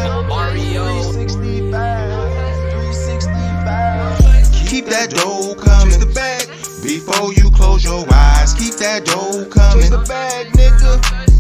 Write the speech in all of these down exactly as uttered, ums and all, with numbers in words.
Mario. three sixty-five, three sixty-five. Keep that dough coming. Chase the bag Before you close your eyes. Keep that dough coming. Chase the bag, nigga.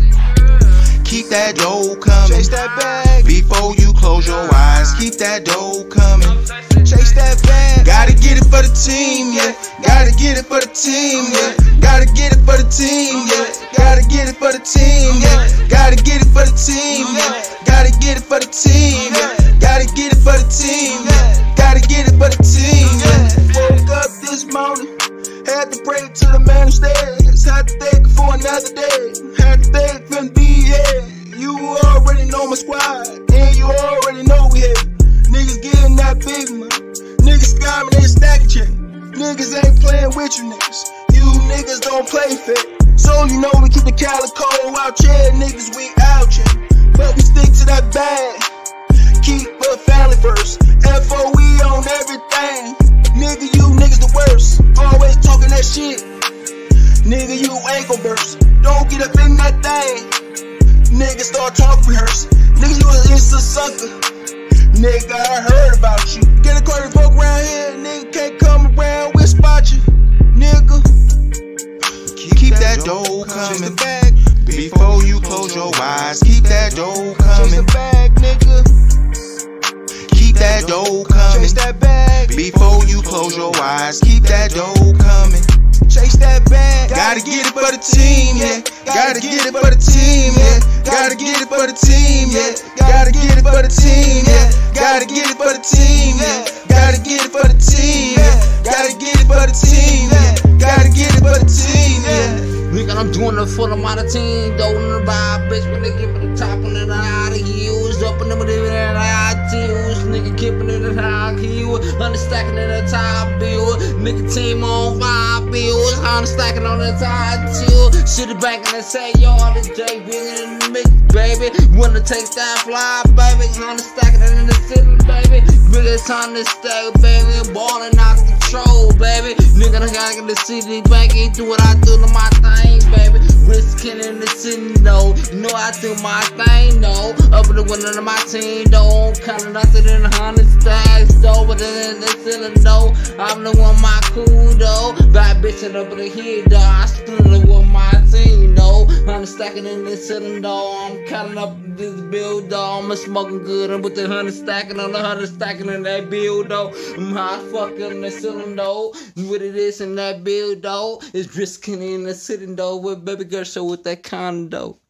Keep that dough coming. Chase that bag Before you close your eyes. Keep that dough coming. Chase that bag. Gotta get it for the team, yeah. Gotta get it for the team, yeah. Gotta get it for the team, yeah. Gotta get it for the team, yeah. Gotta get it for the team, yeah. Gotta get it for the team, yeah. Gotta get it for the team, yeah. Gotta get it for the team, yeah. Woke up this morning, had to pray to the man upstairs. Had to thank for another day. Had to thank for the B A. You already know my squad, and you already know we had niggas getting that big money. Niggas scamming, they stacking check. Niggas ain't playing with you niggas. You niggas don't play fair. So you know we keep the calico out here, niggas we out here. But we stick to that bag. Keep a family first. F O E on everything. Nigga, you niggas the worst. Always talking that shit. Nigga, you ain't gon' burst. Don't get up in that thing. Nigga, start talking rehearse. Nigga, you an instant sucker. Nigga, I heard about you. Get a car folk around here. Nigga can't come around, we spot you. Nigga, Keep that dough chase the coming. bag. Before you close your eyes. Keep that dough Chase the coming. bag, nigga. Keep that dough coming. Chase that bag. Before you close your eyes. Keep that dough coming. Chase that bag. Gotta get it for the team, yeah. Gotta get it for the team, yeah. Gotta get it for the team, yeah. Gotta get it for the team, yeah. Gotta get it for the team, yeah. Gotta get it for the team, yeah. Gotta get it for the team, yeah. Gotta get it for the team, yeah. Nigga, I'm doing it for the minor team. Don't know about bitch when they give it the top and then I out of heels. Up and them and I deals. Nigga keeping it in high heel. Understacking in the top bill. Nigga team on five bills. Understacking on the top chill. Shit back and say, yo, all this J B in the mix, baby. Wanna take that fly, baby. Understacking it in the city, baby. Nigga, it's time to stay, baby. Ballin' out of control, baby. Nigga, I gotta get the city back into what I do to my thing, baby. Risking in the city, no. You know I do my thing, no. Up in the window of my team, don't count nothing in the hundred stacks, though. But then in the ceiling, no. I'm the one, my cool, though. Bad bitch up in the head, though. I still the one, my team, no. I'm stacking in the ceiling, though. I'm counting up this bill, though. I'm smoking good. I'm with the hundred stacking on the hundred stacking in that bill, though. I'm high fucking in the ceiling, though. What it is in that bill, though. It's risking in the city, though. With baby girl show with that condo.